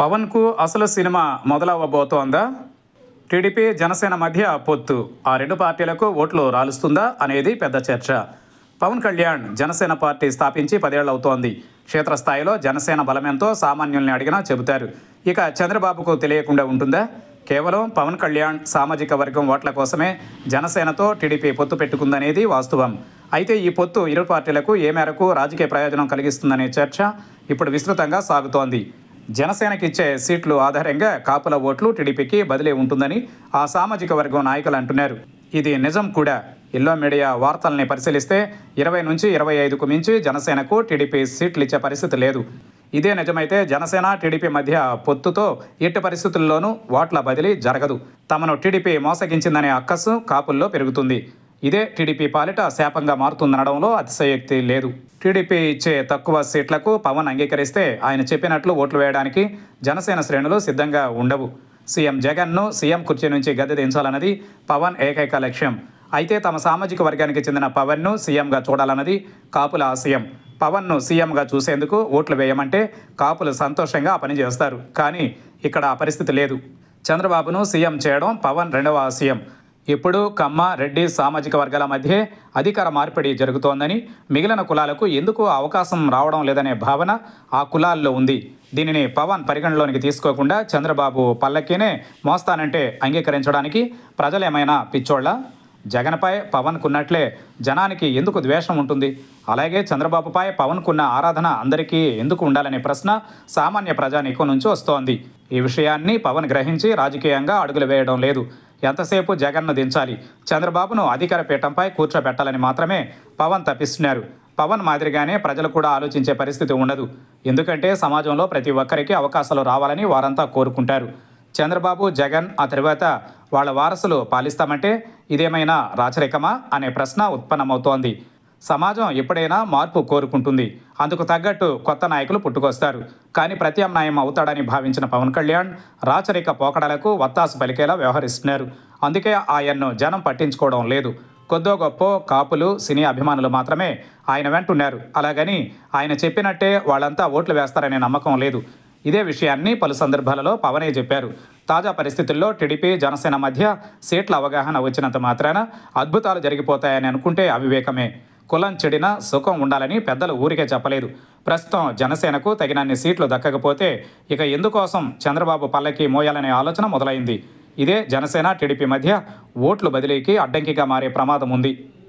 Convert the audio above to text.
పవన్కు అసలు cinema మొదలవ్వబోతోందా? TDP Janasena మధ్య పొత్తు ఆ రెండు పార్టీలకు ఓట్లు రాలుస్తుందా అనేది పెద్ద చర్చ. పవన్ కళ్యాణ్ జనసేన పార్టీ స్థాపించి 10 ఏళ్ళు అవుతోంది. క్షేత్రస్థాయిలో జనసేన బలమెంతో సామాన్యుల్ని అడిగినా చెబుతారు. ఇక చంద్రబాబుకు తెలియకుండా ఉంటుందా? కేవలం పవన్ కళ్యాణ్ సామాజిక వర్గం ఓట్ల కోసమే జనసేనతో టీడీపీ పొత్తు పెట్టుకుందనేది వాస్తవం. అయితే ఈ పొత్తు ఇరు పార్టీలకు ఏ మేరకు రాజకీయ ప్రయోజనం కలిగిస్తుందనే చర్చ ఇప్పుడు విస్తృతంగా సాగుతోంది. జనసేనకి ఇచ్చే సీట్లు ఆధారంగా కాపుల ఓట్లు టీడీపీకి బదిలీ ఉంటుందని ఆ సామాజిక వర్గం నాయకులు అంటున్నారు. ఇది నిజం కూడా. ఎల్లో మీడియా వార్తల్ని పరిశీలిస్తే 20 నుంచి 25కు మించి జనసేనకు టీడీపీ సీట్లు ఇచ్చే పరిస్థితి లేదు. ఇదే నిజమైతే జనసేన టీడీపీ మధ్య పొత్తుతో ఎట్టి పరిస్థితుల్లోనూ ఓట్ల బదిలీ జరగదు. తమను టీడీపీ మోసగించిందనే అక్కసు కాపుల్లో పెరుగుతుంది. ఇదే టీడీపీ పాలిట శాపంగా మారుతుందనడంలో అతిశయోక్తి లేదు. టీడీపీ ఇచ్చే తక్కువ సీట్లకు పవన్ అంగీకరిస్తే ఆయన చెప్పినట్లు ఓట్లు వేయడానికి జనసేన శ్రేణులు సిద్ధంగా ఉండవు. సీఎం జగన్ను సీఎం కుర్చీ నుంచి గద్దె దించాలన్నది పవన్ ఏకైక లక్ష్యం. అయితే తమ సామాజిక వర్గానికి చెందిన పవన్ను సీఎంగా చూడాలన్నది కాపుల ఆశయం. పవన్ను సీఎంగా చూసేందుకు ఓట్లు వేయమంటే కాపులు సంతోషంగా ఆ పని చేస్తారు. కానీ ఇక్కడ ఆ పరిస్థితి లేదు. చంద్రబాబును సీఎం చేయడం పవన్ రెండవ ఆశయం. ఇప్పుడు కమ్మ, రెడ్డి సామాజిక వర్గాల మధ్య అధికార మార్పిడి జరుగుతోందని, మిగిలిన కులాలకు ఎందుకు అవకాశం రావడం లేదనే భావన ఆ కులాల్లో ఉంది. దీనిని పవన్ పరిగణలోనికి తీసుకోకుండా చంద్రబాబు పల్లకీనే మోస్తానంటే అంగీకరించడానికి ప్రజలేమైనా పిచ్చోళ్ళ? జగన్పై పవన్కున్నట్లే జనానికి ఎందుకు ద్వేషం ఉంటుంది? అలాగే చంద్రబాబుపై పవన్కున్న ఆరాధన అందరికీ ఎందుకు ఉండాలనే ప్రశ్న సామాన్య ప్రజానీకం నుంచి వస్తోంది. ఈ విషయాన్ని పవన్ గ్రహించి రాజకీయంగా అడుగులు వేయడం లేదు. ఎంతసేపు జగన్ను దించాలి, చంద్రబాబును అధికార పీఠంపై కూర్చోబెట్టాలని మాత్రమే పవన్ తప్పిస్తున్నారు. పవన్ మాదిరిగానే ప్రజలు కూడా ఆలోచించే పరిస్థితి ఉండదు. ఎందుకంటే సమాజంలో ప్రతి ఒక్కరికి అవకాశాలు రావాలని వారంతా కోరుకుంటారు. చంద్రబాబు, జగన్ ఆ తర్వాత వాళ్ళ వారసులు పాలిస్తామంటే ఇదేమైనా రాచరికమా అనే ప్రశ్న ఉత్పన్నమవుతోంది. సమాజం ఎప్పుడైనా మార్పు కోరుకుంటుంది. అందుకు తగ్గట్టు కొత్త నాయకులు పుట్టుకొస్తారు. కానీ ప్రత్యామ్నాయం అవుతాడని భావించిన పవన్ కళ్యాణ్ రాచరిక పోకడలకు వత్తాసు పలికేలా వ్యవహరిస్తున్నారు. అందుకే ఆయన్ను జనం పట్టించుకోవడం లేదు. కొద్దో గొప్ప కాపులు, సినీ అభిమానులు మాత్రమే ఆయన వెంటున్నారు. అలాగని ఆయన చెప్పినట్టే వాళ్ళంతా ఓట్లు వేస్తారనే నమ్మకం లేదు. ఇదే విషయాన్ని పలు సందర్భాలలో పవనే చెప్పారు. తాజా పరిస్థితుల్లో టీడీపీ, జనసేన మధ్య సీట్ల అవగాహన వచ్చినంత మాత్రాన అద్భుతాలు జరిగిపోతాయని అనుకుంటే అవివేకమే. కులం చెడినా సుఖం ఉండాలని పెద్దలు ఊరికే చెప్పలేదు. ప్రస్తుతం జనసేనకు తగినన్ని సీట్లు దక్కకపోతే ఇక ఎందుకోసం చంద్రబాబు పల్లకి మోయాలనే ఆలోచన మొదలైంది. ఇదే జనసేన టీడీపీ మధ్య ఓట్లు బదిలీకి అడ్డంకిగా మారే ప్రమాదం ఉంది.